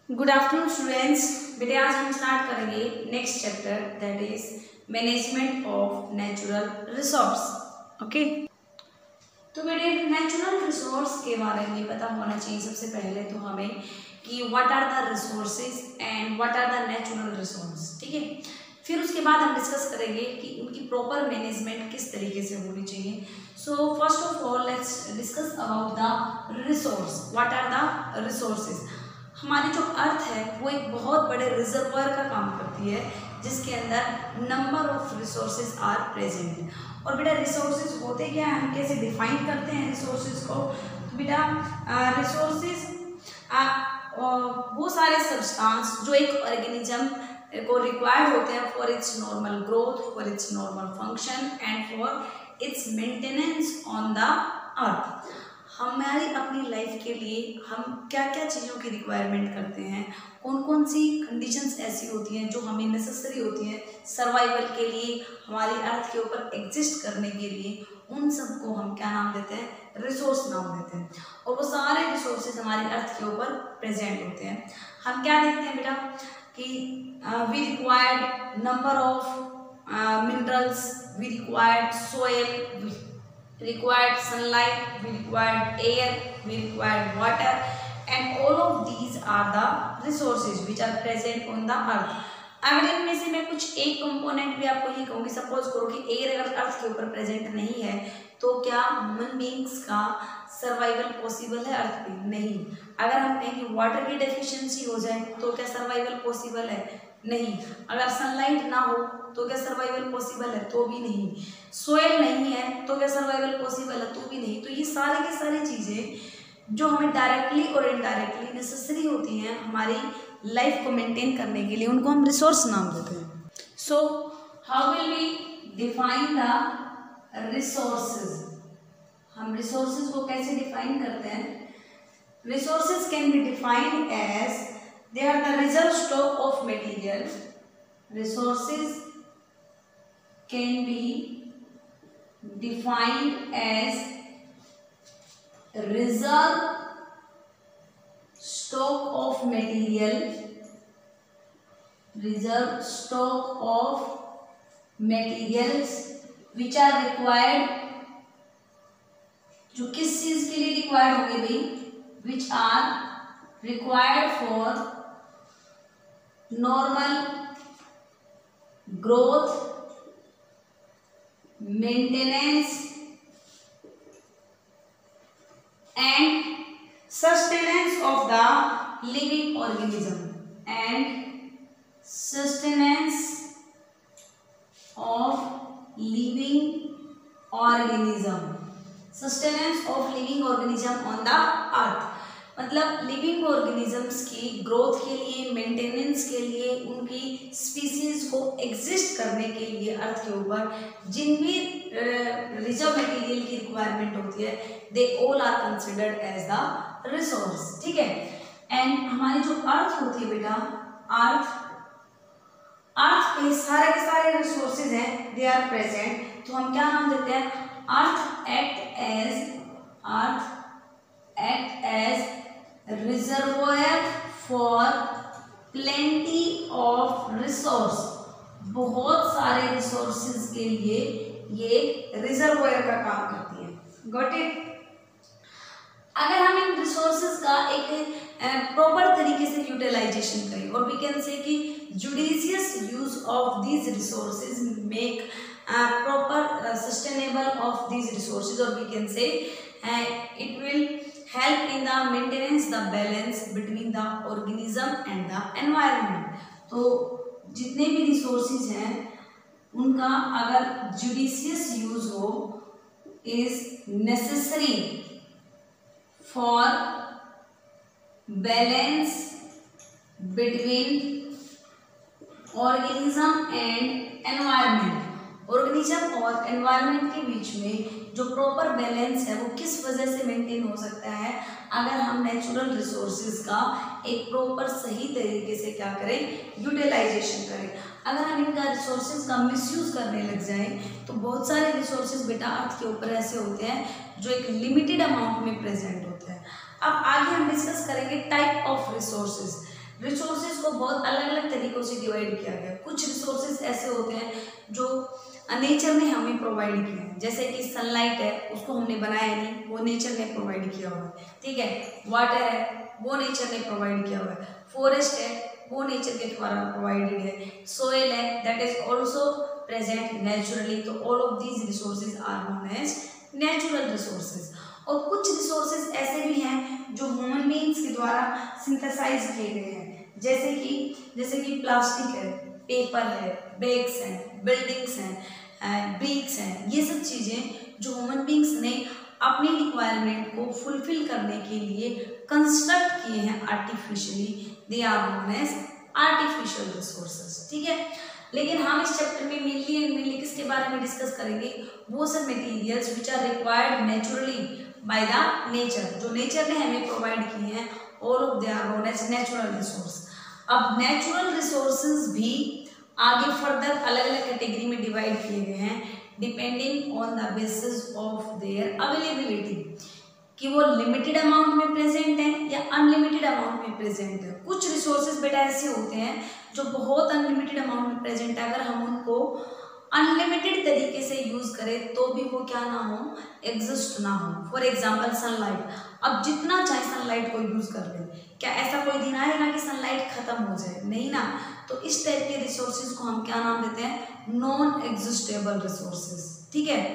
Good afternoon students. बेटे आज हम स्टार्ट करेंगे next chapter that is management of natural resource. Okay, तो बेटे नेचुरल रिसोर्स के बारे में पता होना चाहिए सबसे पहले तो हमें कि what are the resources and what are the natural resource. ठीक है, फिर उसके बाद हम डिस्कस करेंगे कि उनकी प्रॉपर मैनेजमेंट किस तरीके से होनी चाहिए। So first of all let's discuss about the resource. What are the resources? हमारी जो अर्थ है वो एक बहुत बड़े रिजर्वायर का काम करती है जिसके अंदर number of resources are present. और बेटा रिसोर्सेज होते क्या हैं, हम कैसे डिफाइन करते हैं रिसोर्सेज को? तो बेटा रिसोर्सेज वो सारे सब्सटेंस जो एक ऑर्गेनिज्म को रिक्वायर्ड होते हैं for its normal growth, for its normal function and for its maintenance on the earth. हमारी अपनी लाइफ के लिए हम क्या क्या चीज़ों की रिक्वायरमेंट करते हैं, कौन कौन सी कंडीशंस ऐसी होती हैं जो हमें नेसेसरी होती हैं सर्वाइवल के लिए, हमारी अर्थ के ऊपर एग्जिस्ट करने के लिए, उन सब को हम क्या नाम देते हैं? रिसोर्स नाम देते हैं। और वो सारे रिसोर्सेज हमारी अर्थ के ऊपर प्रेजेंट होते हैं। हम क्या देखते हैं बेटा कि we required number of minerals, we required soil, required sunlight, we required air, we required water, and all of these are the resources which are present on the earth. अगर इनमें से मैं कुछ एक कंपोनेंट भी आपको ये कहूँगी, सपोज करो कि एयर अगर अर्थ के ऊपर प्रेजेंट नहीं है तो क्या ह्यूमन बींग्स का सर्वाइवल पॉसिबल है अर्थ पे? नहीं। अगर हम कहें कि वाटर की डेफिशिएंसी हो जाए तो क्या सर्वाइवल पॉसिबल है? नहीं। अगर सनलाइट ना हो तो क्या सर्वाइवल पॉसिबल है? तो भी नहीं। सोयल नहीं है तो क्या सर्वाइवल पॉसिबल है? तो भी नहीं। तो ये सारी की सारी चीज़ें जो हमें डायरेक्टली और इनडायरेक्टली नेसेसरी होती हैं हमारी लाइफ को मेंटेन करने के लिए, उनको हम रिसोर्स नाम देते हैं। So how will we define the resources? हम रिसोर्सेज को कैसे डिफाइन करते हैं? Resources can be defined as they are the reserve stock of material. Resources can be defined as reserve stock of material, reserve stock of materials which are required, जो किस चीज के लिए रिक्वायर्ड होंगे भाई? which are required for normal growth, maintenance and sustenance of the living organism, and sustenance of living organism, sustenance of living organism on the earth। मतलब living organisms की growth के लिए, मेंटेनेंस के लिए, उनकी स्पीसीज को एग्जिस्ट करने के लिए अर्थ के ऊपर जिन भी रिजर्व मटेरियल की रिक्वायरमेंट होती है they all are considered as the resource. ठीक है, एंड हमारी जो अर्थ होती है बेटा, अर्थ पे सारे के सारे रिसोर्सेज हैं, दे आर प्रेजेंट। तो हम क्या नाम देते हैं? Earth act as reservoir for plenty of resource. बहुत सारे रिसोर्सेज के लिए ये रिजर्वायर का काम करती है। Got it? अगर हम इन रिसोर्सेज का एक प्रॉपर तरीके से यूटिलाइजेशन करें और वी कैन से कि judicious use of these resources make proper sustainable of these resources, और we can say it will help in the maintenance the balance between the organism and the environment। तो जितने भी resources हैं उनका अगर judicious use हो is necessary for balance between organism and environment. Organism और environment के बीच में जो प्रॉपर बैलेंस है वो किस वजह से मेंटेन हो सकता है? अगर हम नेचुरल रिसोर्सेज का एक प्रॉपर सही तरीके से क्या करें? यूटिलाइजेशन करें। अगर हम इनका रिसोर्सेज का मिसयूज करने लग जाएं तो बहुत सारे रिसोर्सेज बेटा अर्थ के ऊपर ऐसे होते हैं जो एक लिमिटेड अमाउंट में प्रेजेंट होते हैं। अब आगे हम डिस्कस करेंगे टाइप ऑफ रिसोर्सेज। रिसोर्सेज को बहुत अलग अलग तरीकों से डिवाइड किया गया है। कुछ रिसोर्सेज ऐसे होते हैं जो नेचर ने हमें प्रोवाइड किए हैं, जैसे कि सनलाइट है, उसको हमने बनाया नहीं, वो नेचर ने प्रोवाइड किया हुआ है, ठीक है। वाटर है, वो नेचर ने प्रोवाइड किया हुआ है। फॉरेस्ट है, वो नेचर के द्वारा प्रोवाइडेड है। सोइल है, that is also present naturally. तो all of these resources are known as natural resources. और कुछ रिसोर्सेज ऐसे भी हैं जो ह्यूमन बीइंग्स के द्वारा सिंथेसाइज किए गए हैं, जैसे कि प्लास्टिक है, पेपर है, बैग्स हैं, बिल्डिंग्स हैं, ब्रिक्स हैं। ये सब चीज़ें जो ह्यूमन बीइंग्स ने अपनी रिक्वायरमेंट को फुलफिल करने के लिए कंस्ट्रक्ट किए हैं artificially, they are known as artificial resources, ठीक है। लेकिन हम इस चैप्टर में मेनली किसके बारे में डिस्कस करेंगे, वो सब materials which are required naturally by the nature, जो नेचर ने हमें प्रोवाइड किए हैं, all of they are known as natural resource. अब नेचुरल रिसोर्सेज भी आगे फर्दर अलग अलग कैटेगरी में डिवाइड किए गए हैं depending on the basis of their availability, कि वो लिमिटेड अमाउंट में प्रेजेंट है या अनलिमिटेड अमाउंट में प्रेजेंट है। कुछ रिसोर्सेज बेटा ऐसे होते हैं जो बहुत अनलिमिटेड अमाउंट में प्रेजेंट है, अगर हम उनको अनलिमिटेड तरीके से यूज करें तो भी वो क्या ना हो, एग्जिस्ट ना हो। फॉर एग्जाम्पल सनलाइट, अब जितना चाहे सनलाइट को यूज कर ले, क्या ऐसा कोई दिन आएगा कि सनलाइट खत्म हो जाए? नहीं ना। तो इस टाइप के रिसोर्सेज को हम क्या नाम देते हैं, नॉन एग्जिस्टेबल रिसोर्सेज, ठीक है।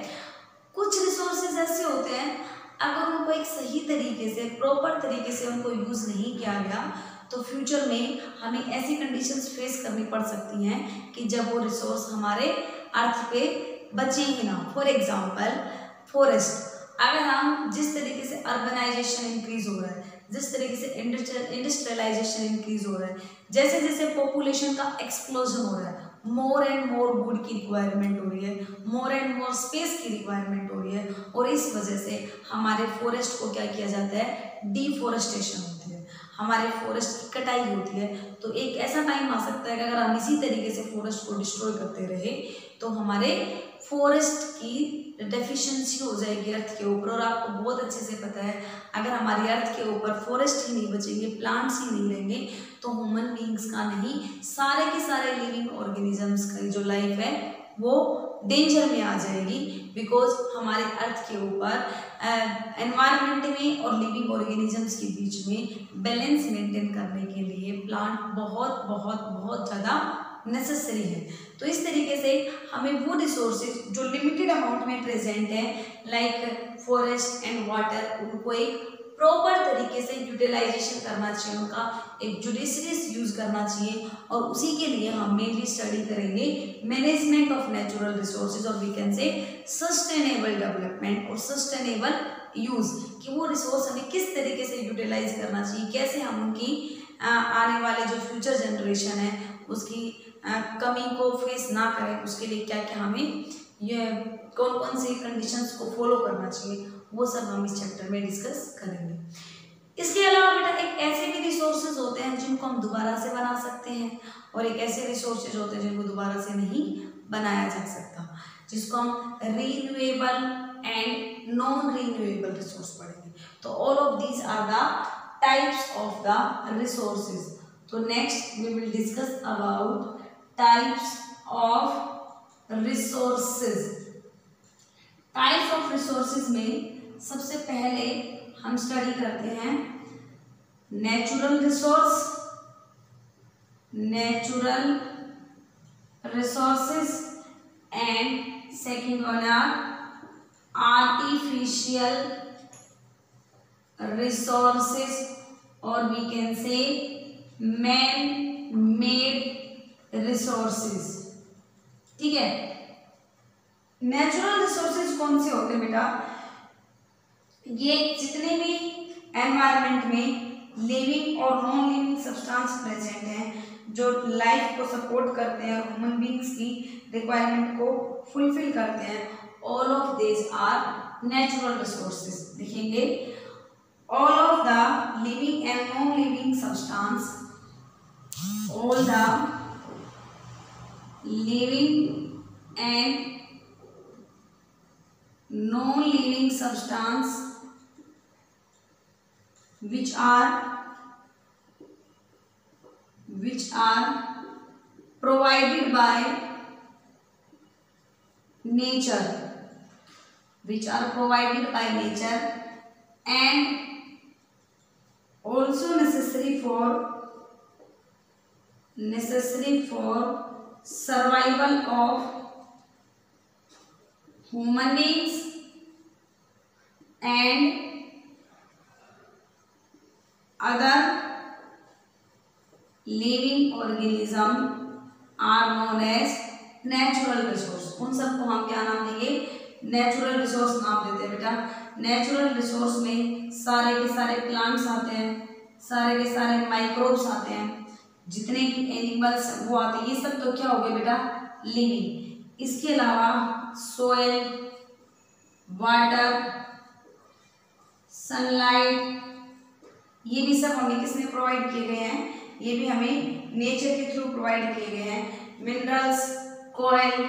कुछ रिसोर्सेज ऐसे होते हैं अगर उनको एक सही तरीके से, प्रॉपर तरीके से उनको यूज नहीं किया गया तो फ्यूचर में हमें ऐसी कंडीशंस फेस करनी पड़ सकती हैं कि जब वो रिसोर्स हमारे अर्थ पे बचे ही ना। फॉर एग्जाम्पल फॉरेस्ट, अगर हम जिस तरीके से अर्बनाइजेशन इंक्रीज हो रहा है, जिस तरीके से इंडस्ट्रियलाइजेशन इंक्रीज हो रहा है, जैसे जैसे पॉपुलेशन का एक्सप्लोजन हो रहा है, मोर एंड मोर वुड की रिक्वायरमेंट हो रही है, मोर एंड मोर स्पेस की रिक्वायरमेंट हो रही है, और इस वजह से हमारे फॉरेस्ट को क्या किया जाता है, डिफॉरेस्टेशन होती है, हमारे फॉरेस्ट की कटाई होती है। तो एक ऐसा टाइम आ सकता है कि अगर हम इसी तरीके से फॉरेस्ट को डिस्ट्रॉय करते रहे तो हमारे फॉरेस्ट की डेफिशिएंसी हो जाएगी अर्थ के ऊपर। और आपको बहुत अच्छे से पता है अगर हमारी अर्थ के ऊपर फॉरेस्ट ही नहीं बचेंगे, प्लांट्स ही नहीं रहेंगे, तो ह्यूमन बीइंग्स का नहीं, सारे के सारे लिविंग ऑर्गेनिजम्स की जो लाइफ है वो डेंजर में आ जाएगी। बिकॉज हमारे अर्थ के ऊपर एनवायरनमेंट में और लिविंग ऑर्गेनिजम्स के बीच में बैलेंस मेंटेन करने के लिए प्लांट बहुत बहुत बहुत ज़्यादा नेसेसरी है। तो इस तरीके से हमें वो रिसोर्सेज जो लिमिटेड अमाउंट में प्रेजेंट है, लाइक फॉरेस्ट एंड वाटर, उनको एक प्रॉपर तरीके से यूटिलाइजेशन करना चाहिए, उनका एक जुडिशियस यूज करना चाहिए। और उसी के लिए हम मेनली स्टडी करेंगे मैनेजमेंट ऑफ नेचुरल रिसोर्सेज, और we can say sustainable development और सस्टेनेबल यूज, कि वो रिसोर्स हमें किस तरीके से यूटिलाइज करना चाहिए, कैसे हम उनकी आने वाले जो फ्यूचर जनरेशन है उसकी कमी को फेस ना करें, उसके लिए क्या क्या हमें ये कौन कौन सी कंडीशंस को फॉलो करना चाहिए, वो सब हम इस चैप्टर में डिस्कस करेंगे। इसके अलावा बेटा एक ऐसे भी रिसोर्सेज होते हैं जिनको हम दोबारा से बना सकते हैं, और एक ऐसे रिसोर्सेज होते हैं जिनको दोबारा से नहीं बनाया जा सकता, जिसको हम renewable and non renewable resource पढ़ेंगे। तो all of these are the types of the resources. तो next we will discuss about types of resources. Types of resources में सबसे पहले हम स्टडी करते हैं natural resources and second one are artificial resources, और we can say man made resources, ठीक है। नेचुरल रिसोर्सेज कौन से होते हैं बेटा, ये जितने भी एनवायरनमेंट में लिविंग और नॉन लिविंग सब्सटेंस प्रेजेंट हैं, जो लाइफ को सपोर्ट करते हैं, ह्यूमन बीइंग्स की रिक्वायरमेंट को फुलफिल करते हैं, all of this are natural resources. देखेंगे all of the living and non-living substance, all the living and non-living substance which are which are provided by nature, and also necessary for survival of human beings and other living organism are known as natural resource. उन सबको हम क्या नाम देंगे? Natural resource नाम देते हैं बेटा। नेचुरल रिसोर्स में सारे के सारे प्लांट्स आते हैं, सारे के सारे माइक्रोब्स आते हैं, जितने भी एनिमल्स वो आते हैं। ये सब तो क्या हो गए बेटा? लिविंग। इसके अलावा सोयल, वाटर, सनलाइट, ये भी सब हमें किसने प्रोवाइड किए गए हैं? ये भी हमें नेचर के थ्रू प्रोवाइड किए गए हैं। Minerals, coal,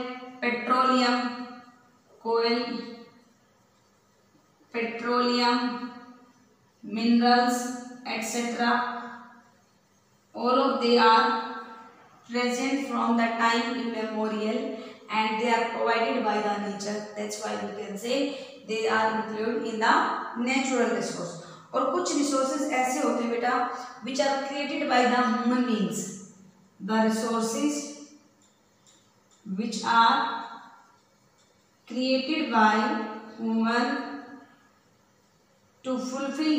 petroleum, minerals etcetera, all of they are present from the time immemorial and they are provided by the nature. That's why you can say they are included in the natural resource. और कुछ resources ऐसे होते हैं बेटा which are created by the human beings. The resources which are created by human to fulfill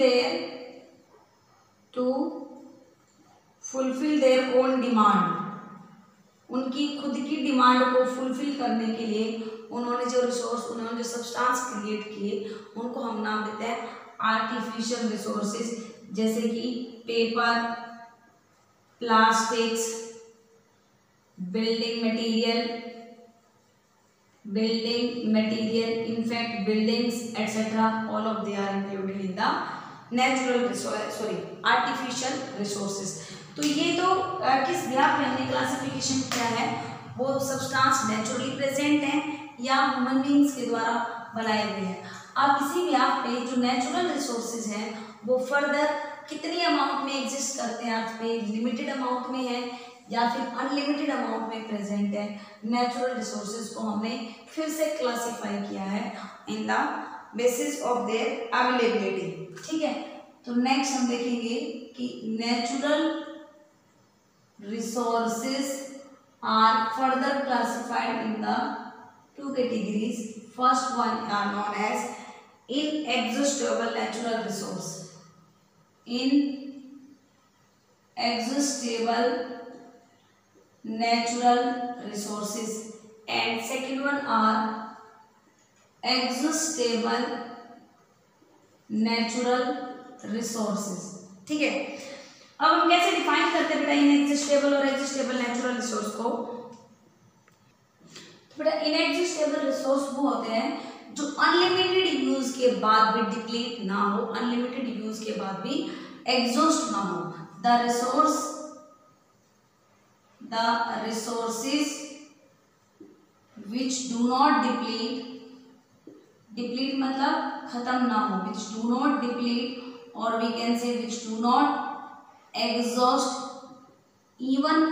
their own demand. उनकी खुद की demand को फुलफिल करने के लिए उन्होंने जो सब्सटेंस क्रिएट किए उनको हम नाम देते हैं आर्टिफिशियल रिसोर्सेज, जैसे कि paper, plastics, building material, in fact buildings etcetera, all of they are included in the artificial resources. तो ये तो किस ग्राफ में हमने क्लासिफिकेशन किया है, वो सब्सटेंस नेचुरली प्रेजेंट हैं या ह्यूमन बींग्स के द्वारा बनाए हुए हैं। अब किसी भी आप पे जो नेचुरल रिसोर्सेज हैं वो फर्दर कितनी अमाउंट में एग्जिस्ट करते हैं अर्थ पे, लिमिटेड अमाउंट में है या फिर अनलिमिटेड अमाउंट में प्रेजेंट है। नेचुरल रिसोर्सेज को हमने फिर से क्लासीफाई किया है in the basis of their availability. ठीक है, तो नेक्स्ट हम देखेंगे कि natural resources are further classified in the two categories. First one are known as inexhaustible natural resource. Inexhaustible natural resources, and second one are exhaustible natural resources. ठीक है, अब हम कैसे डिफाइन करते हैं बेटा इनएग्जिस्टेबल और एग्जिस्टेबल नेचुरल रिसोर्स को? तो बेटा इनएग्जिस्टेबल रिसोर्स वो होते हैं जो अनलिमिटेड यूज के बाद भी डिप्लीट ना हो, अनलिमिटेड यूज के बाद भी एग्जॉस्ट ना हो। The resources which do not deplete मतलब खत्म ना हो, विच डू नॉट डिप्लीट और we can say which do not exhaust even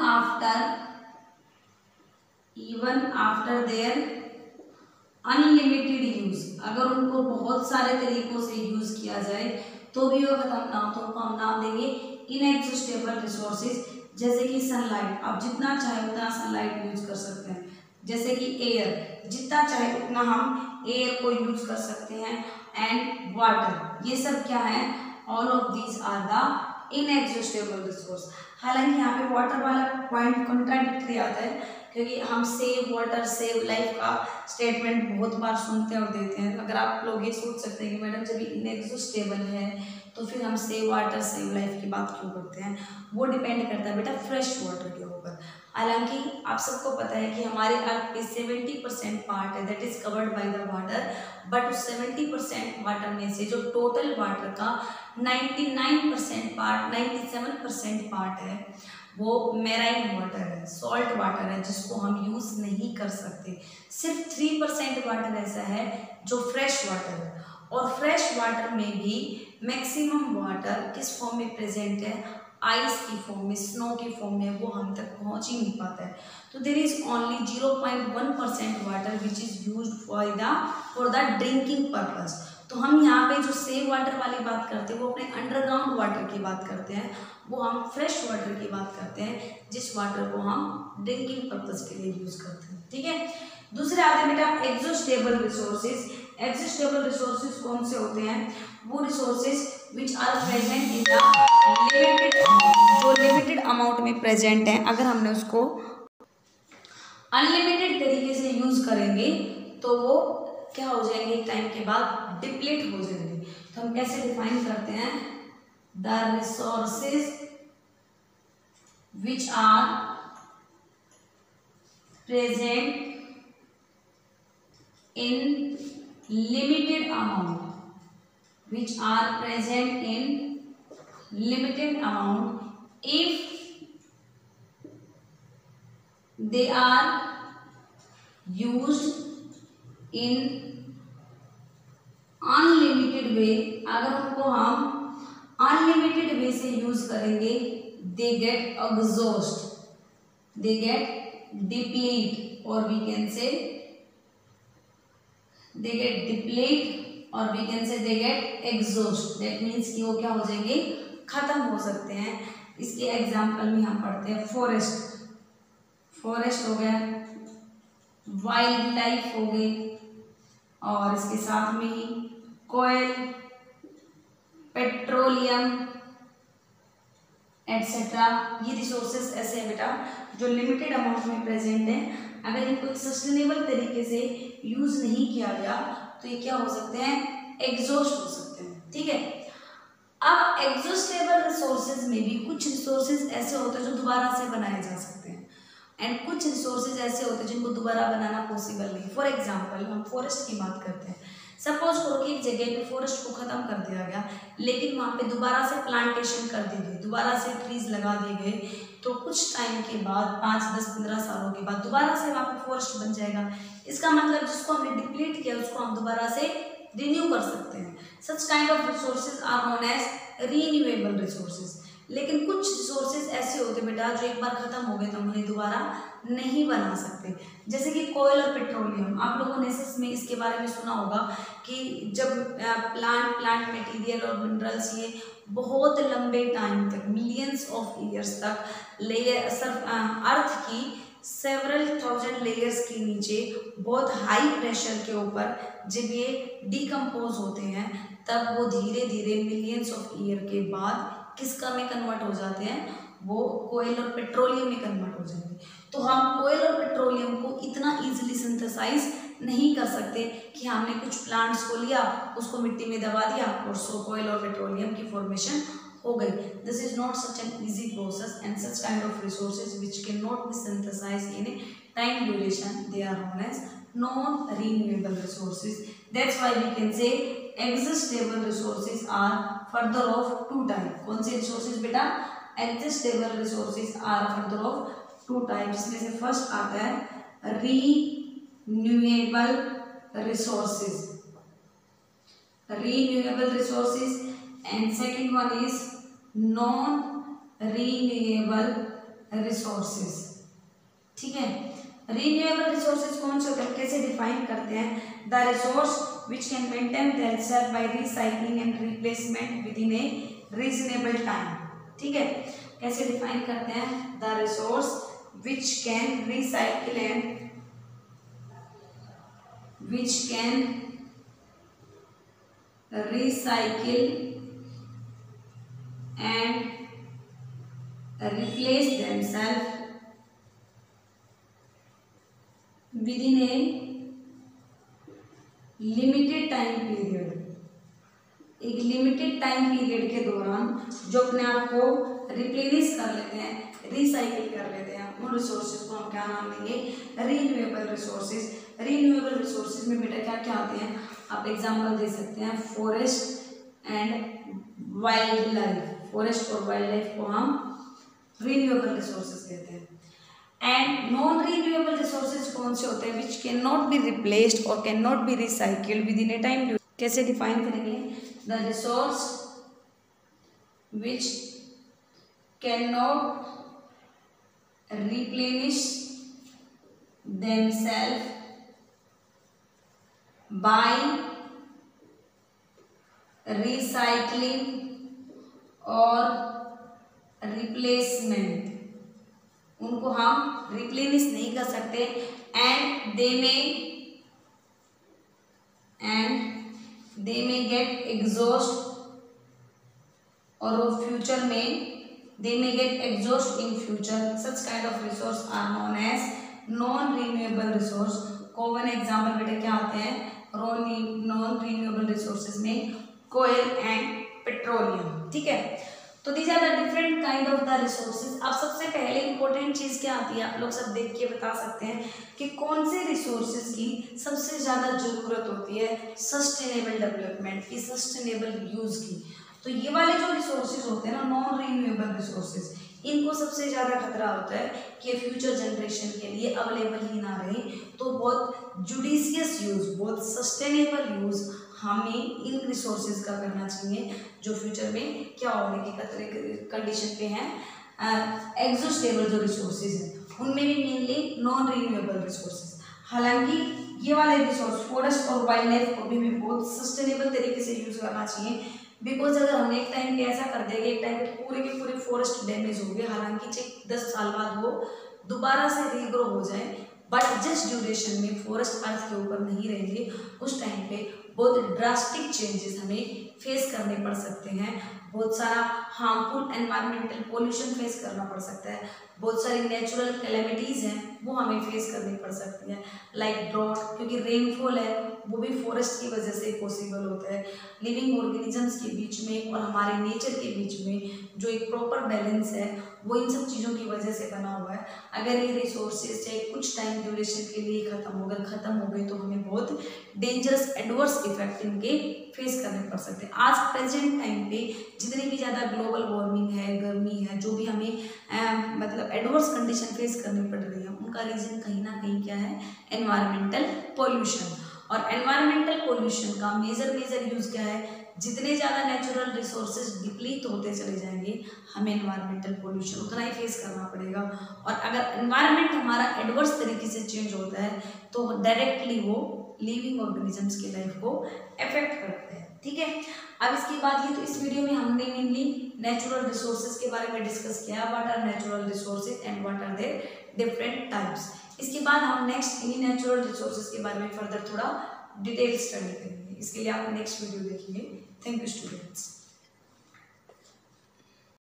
after their unlimited use। अगर उनको बहुत सारे तरीकों से यूज किया जाए तो भी वो खत्म ना हो तो उनको हम नाम देंगे इनएग्जिस्टेबल रिसोर्सेज। जैसे कि सनलाइट, आप जितना चाहे उतना सनलाइट यूज कर सकते हैं। जैसे कि एयर, जितना चाहे उतना हम एयर को यूज कर सकते हैं। एंड वाटर, ये सब क्या है? All of these are the inexhaustible resource. हालांकि यहाँ पे वाटर वाला पॉइंट कॉन्ट्राडिक्टरी आता है क्योंकि हम सेव वाटर सेव लाइफ का स्टेटमेंट बहुत बार सुनते हैं और देते हैं। अगर आप लोग ये सोच सकते हैं कि मैडम जब इनएग्जिस्टेबल है तो फिर हम सेव वाटर सेव लाइफ की बात क्यों करते हैं, वो डिपेंड करता है बेटा फ्रेश वाटर के ऊपर। हालांकि आप सबको पता है कि हमारे अर्थ पे 70% पार्ट है that is covered by the water, but उस 70% वाटर में से जो टोटल वाटर का 99% पार्ट 97% पार्ट है वो मेराइन वाटर है, सॉल्ट वाटर है, जिसको हम यूज़ नहीं कर सकते। सिर्फ 3% वाटर ऐसा है जो फ्रेश वाटर है, और फ्रेश वाटर में भी मैक्सिमम वाटर किस फॉर्म में प्रेजेंट है? आइस की फॉर्म में, स्नो की फॉर्म में, वो हम तक पहुंच ही नहीं पाता है। तो there is only 0.1% water which is used for the drinking purpose. तो हम यहाँ पे जो सेव वाटर वाली बात करते हैं वो अपने अंडरग्राउंड वाटर की बात करते हैं, वो हम फ्रेश वाटर की बात करते हैं, जिस वाटर को हम ड्रिंकिंग पर्पस के लिए यूज करते हैं। ठीक है, दूसरे आते हैं बेटा एग्जॉस्टेबल रिसोर्सेज। एग्जॉस्टेबल रिसोर्सेज कौन से होते हैं? वो resources which are present in the limited amount, जो लिमिटेड अमाउंट में प्रेजेंट है, अगर हमने उसको अनलिमिटेड तरीके से यूज करेंगे तो वो क्या हो जाएंगे, एक टाइम के बाद डिप्लीट हो जाएंगे। तो हम कैसे डिफाइन करते हैं? The resources which are present in limited amount, which are present in limited amount, if they are used in unlimited way, अगर उनको हम अनलिमिटेड वे से यूज करेंगे, they get exhaust, they get deplete, और we can say they get deplete और we can say they get exhaust, that means कि वो क्या हो जाएंगे, खत्म हो सकते हैं। इसके एग्जाम्पल में हम पढ़ते हैं फॉरेस्ट, फॉरेस्ट हो गया, वाइल्ड लाइफ हो गई, और इसके साथ में ही कोयल, पेट्रोलियम एटसेट्रा। ये रिसोर्सेज ऐसे हैं बेटा जो लिमिटेड अमाउंट में प्रेजेंट है, अगर इनको सस्टेनेबल तरीके से यूज नहीं किया गया तो ये क्या हो सकते हैं, एग्जॉस्ट हो सकते हैं। ठीक है, अब एग्जॉस्टेबल रिसोर्सेज में भी कुछ रिसोर्सेज ऐसे होते हैं जो दोबारा से बनाए जा सकते हैं, एंड कुछ रिसोर्सेज ऐसे होते हैं जिनको दोबारा बनाना पॉसिबल नहीं। फॉर एग्जाम्पल हम फॉरेस्ट की बात करते हैं, सपोज करो कि एक जगह पे फॉरेस्ट को खत्म कर दिया गया, लेकिन वहाँ पे दोबारा से प्लांटेशन कर दी गई, दोबारा से ट्रीज लगा दिए गए, तो कुछ टाइम के बाद 5, 10, 15 सालों के बाद दोबारा से वहाँ पे फॉरेस्ट बन जाएगा। इसका मतलब जिसको हमने डिप्लीट किया उसको हम दोबारा से रिन्यू कर सकते हैं। Such kind of resources are known as renewable resources. लेकिन कुछ रिसोर्सेज ऐसे होते बेटा जो एक बार खत्म हो गए तो हम उन्हें दोबारा नहीं बना सकते, जैसे कि कोयल और पेट्रोलियम। आप लोगों ने में इसके बारे में सुना होगा कि जब प्लांट मटेरियल और मिनरल्स ये बहुत लंबे टाइम तक, मिलियंस ऑफ ईयर्स तक अर्थ की सेवरल थाउजेंड लेयर्स के नीचे बहुत हाई प्रेशर के ऊपर जब ये डिकम्पोज होते हैं, तब वो धीरे धीरे मिलियंस ऑफ ईयर के बाद किसका में कन्वर्ट हो जाते हैं, वो कोयल और पेट्रोलियम में कन्वर्ट हो जाएंगे। तो हम कोयल और पेट्रोलियम को इतना इजीली सिंथेसाइज नहीं कर सकते कि हमने कुछ प्लांट्स को लिया, उसको मिट्टी में दबा दिया और सो कोयल और पेट्रोलियम की फॉर्मेशन हो गई। This is not such an easy process and such kind of resources which can not be synthesized in a time duration, they are known as non renewable resources. That's why we can say exhaustible resources are further of two type. कौन से resources बेटा? Exhaustible resources are further of two type, जिसमें से first आता है renewable resources, renewable resources, and second one is non renewable resources. ठीक है, renewable resources कौन से होते हैं, कैसे डिफाइन करते हैं? The resource which can maintain themselves by recycling and replacement within a reasonable time। ठीक है, कैसे डिफाइन करते हैं? The resource which can recycle and which can recycle and replace themselves within a limited time period. एक limited time period के दौरान जो अपने आप को रिप्लेनिश कर लेते हैं, रिसाइकिल कर लेते हैं, उन रिसोर्सेज को हम क्या नाम देंगे? Renewable resources. रीन्यूएबल रिसोर्सेज में बेटा क्या क्या आते हैं? आप एग्जांपल दे सकते हैं forest and wild life. Forest और वाइल्ड लाइफ को हम रीन्यूएबल रिसोर्सेज कहते हैं। एंड नॉन रीन्यूएबल रिसोर्सेज कौन से होते हैं? Which can not be replaced और can not be recycled within a time. कैसे डिफाइन करेंगे? The resource which can not replenish themselves by recycling or replacement. उनको हम रिप्लेनिश नहीं कर सकते एंड दे में गेट एग्जॉस्ट और वो फ्यूचर में they may get exhaust in future. Such kind of resource are known as non renewable resource. Common example बेटे क्या होते हैं नॉन रिन्यूएबल रिसोर्सेज में कोयल एंड पेट्रोलियम. ठीक है, तो these are the different kind of the resources. अब सबसे पहले इंपॉर्टेंट चीज क्या आती है, आप लोग सब देख के बता सकते हैं कि कौन से रिसोर्सेज की सबसे ज्यादा जरूरत होती है सस्टेनेबल डेवलपमेंट की, सस्टेनेबल यूज की. तो ये वाले जो रिसोर्सेज होते हैं ना नॉन रिन्यूएबल रिसोर्सेज, इनको सबसे ज़्यादा खतरा होता है कि फ्यूचर जनरेशन के लिए अवेलेबल ही ना रहे. तो बहुत जुडिशियस यूज़, बहुत सस्टेनेबल यूज़ हमें इन रिसोर्सेज का करना चाहिए जो फ्यूचर में क्या होने की खतरे कंडीशन पे हैं. एग्जॉस्टेबल जो रिसोर्सेज हैं उनमें भी मेनली नॉन रिन्यूएबल रिसोर्सेज. हालांकि ये वाले रिसोर्स फॉरेस्ट और वाइल्ड लाइफ को भी बहुत सस्टेनेबल तरीके से यूज़ करना चाहिए. बिकॉज अगर हमने एक टाइम पे ऐसा कर दिया कि एक टाइम पे पूरे के पूरे फॉरेस्ट डैमेज हो गए, हालांकि चेक 10 साल बाद वो दोबारा से रीग्रो हो जाए, बट जिस ड्यूरेशन में फॉरेस्ट अर्थ के ऊपर नहीं रहेंगे उस टाइम पे बहुत ड्रास्टिक चेंजेस हमें फेस करने पड़ सकते हैं. बहुत सारा हार्मफुल एनवायरमेंटल पोल्यूशन फेस करना पड़ सकता है. बहुत सारी नेचुरल कैलेमिटीज़ हैं वो हमें फेस करनी पड़ सकती हैं, लाइक ड्रॉट, क्योंकि रेनफॉल है वो भी फॉरेस्ट की वजह से पॉसिबल होता है. लिविंग ऑर्गेनिजम्स के बीच में और हमारे नेचर के बीच में जो एक प्रॉपर बैलेंस है वो इन सब चीज़ों की वजह से बना हुआ है. अगर ये रिसोर्सेज चाहे कुछ टाइम ड्यूरेशन के लिए ख़त्म हो गए तो हमें बहुत डेंजरस एडवर्स इफेक्ट इनके फेस करने पड़ सकते हैं. आज प्रेजेंट टाइम पे जितनी भी ज़्यादा ग्लोबल वार्मिंग है, गर्मी है, जो भी हमें मतलब एडवर्स कंडीशन फेस करनी पड़ रही है उनका रीज़न कहीं ना कहीं क्या है, एनवायरमेंटल पोल्यूशन. और एनवायरमेंटल पोल्यूशन का मेजर यूज़ क्या है, जितने ज़्यादा नेचुरल रिसोर्सेज डिप्लीट होते चले जाएंगे हमें एनवायरमेंटल पोल्यूशन उतना ही फेस करना पड़ेगा. और अगर एनवायरनमेंट हमारा एडवर्स तरीके से चेंज होता है तो डायरेक्टली वो लिविंग ऑर्गेनिजम्स की लाइफ को अफेक्ट करते हैं. ठीक है, अब इसकी बात ये तो इस वीडियो में हमने मेनली नेचुरल रिसोर्सेज के बारे में डिस्कस किया, what are natural resources and what are their different types. इसके बाद हम नेक्स्ट इन्हीं नेचुरल रिसोर्सेज के बारे में फर्दर थोड़ा डिटेल स्टडी करेंगे. इसके लिए आप नेक्स्ट वीडियो देखेंगे. Thank you students.